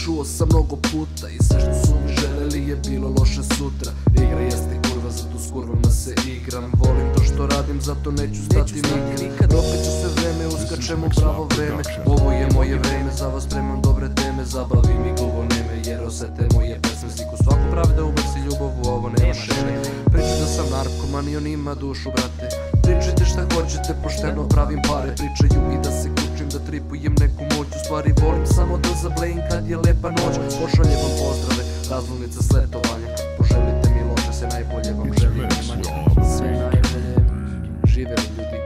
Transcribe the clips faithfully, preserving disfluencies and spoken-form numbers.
čuo sam mnogo puta i sve što su mi želeli je bilo loše sutra. Igra jeste kurva, zato s kurvama se igram. Volim to što radim, zato neću stati nikad. Opet ću se vreme, uskačem u pravo vreme. Ovo je moje vreme, za vas spremam dobre teme. Zabavi mi glovo neme, jer osete moje pesme. Sliku svaku pravde ubaci ljubav u ovo, nema šeme. Priču da sam narkoman i on ima dušu, brate. Pričajte šta hoćete, pošteno pravim pare. Pričaju i da se kučim, da tripujem neku moć. U stvari volim samo da zablejim kad je lepa noć. Pošaljem vam pozdrave, razlomnice s letovanja. Poželite mi loše, sve najbolje vam želim. Sve najbolje, živeli ljudi.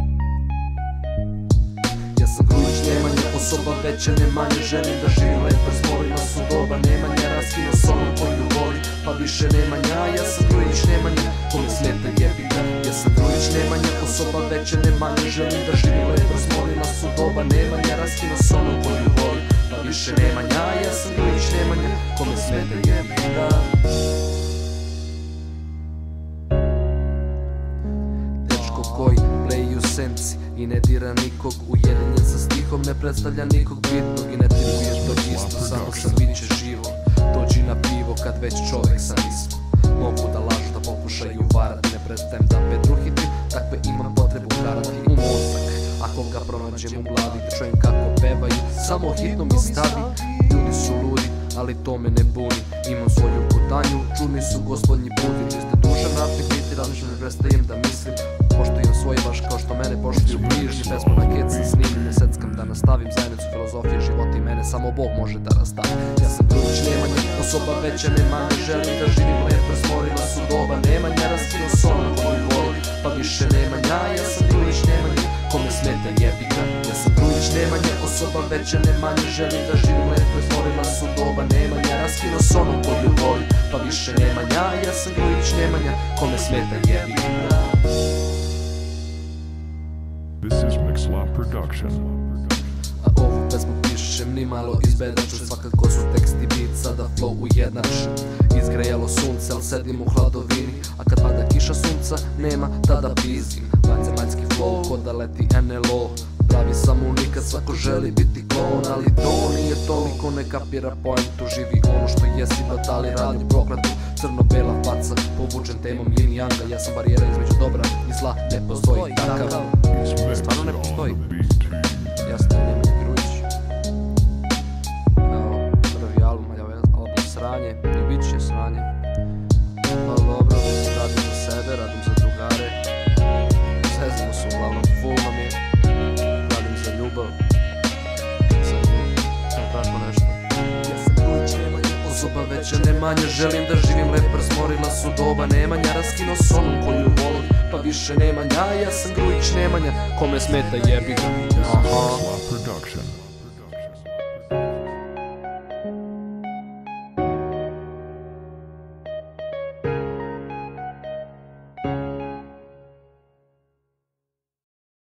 Ja sam Grujić Nemanja, osoba veća ne manje. Želim da živim lepo, stvorila su doba Nemanja. Raskino s onom koju voli, pa više Nemanja. Ja sam Grujić Nemanja, kome smeta jebika. Ja sam Grujić Nemanja, osoba veća ne manje. Želim da živim lepo, stvorila su doba Nemanja. Raskino s onom koju voli, pa više Nemanja. Ja sam Grujić Nemanja, kome smeta jebika. Dečko koji bleji u senci i ne dira nikog, ujedinjen sa stihom, ne predstavlja nikog bitnog i ne tribuješ to isto, samo sam bit će živo. Dođi na pivo kad već čovek sam isto. Mogu da lažu, da pokušaju varati, ne prestajem da pedruhiti, takve imam potrebu karati u mozak. Ako ga pronađem u glavi, da čujem kako pevaju, samo hitno mi stavi. Ljudi su ludi, ali to me ne buni. Imam svoju putanju, čudni su gospodnji puti. Čiste duša, naftni biti, različno ne prestajem da mislim. Poštujem svoje baš kao što mene poštuju bližnji. Pesmu na kec sam snimim, ne seckam da nastavim zajednicu filozofije života i mene samo Bog može da rastavi. Ja sam Grujić Nemanja, osoba veća ne manje. Želim da živim lepo, smorila su doba Nemanja. Raskino s onom koju volim, pa više Nemanja. Ja sam Grujić Nemanja, kome smeta jebika. Ja sam Grujić Nemanja, osoba veća ne manje. Želim da živim lepo, smorila su doba Nemanja. Raskino s onom koju volim, pa više Nemanja. Ja sam Grujić Nemanja, kome smeta jebika. This is Mixlab Production. A ovu pesmu pišem nimalo izbedaču. Svakako su tekst i beat sada flow ujednačen. Izgrejalo sunce, al sedim u hladovini. A kad pada kiša sunca, nema, tada pizim. Vanzemaljski flow, ko da leti en el o. Pravi sam unikat, svako želi biti klon. Ali to nije toliko, ne kapira poentu. Živi ono što jesi, batali radnju proklatu. Crno-bela faca, povučen temom yin i yanga. Ja sam barijera između dobra i zla, ne postoji takav. Stvarno ne postoji. Jasno je Nemanja Grujić. Evo, prvi album, album sranje, i bit će sranje. Ali dobro, radim za sebe, radim za drugare. Zezimo se uglavnom, full nam je. Radim za ljubav, za nju, tako nešto. Ja sam Grujić Nemanja, osoba veća ne manje. Želim da živim lepo, smorila su doba Nemanja. Raskino s onom koju volim, pa više Nemanja. Ja sam Grujić Nemanja, kome smeta jebi ga. Aha.